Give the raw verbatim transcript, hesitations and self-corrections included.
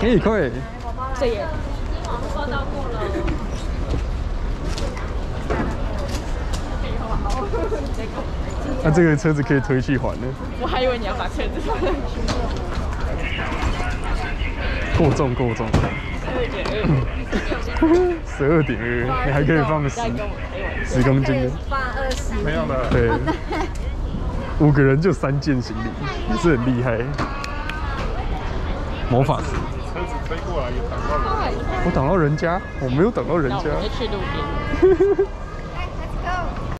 哎，快！ 这也已经网络报道过了。 那、啊、这个车子可以推去还呢？ 我还以为你要把车子放上去。 过重过重。十二点二，你还可以放十十公斤的。 放二十。 没有了。 对。五个人就三件行李，也是很厉害。魔法师。 车子飞过来也挡到人。 我挡到人家，我没有挡到人家。 那我们就去路边。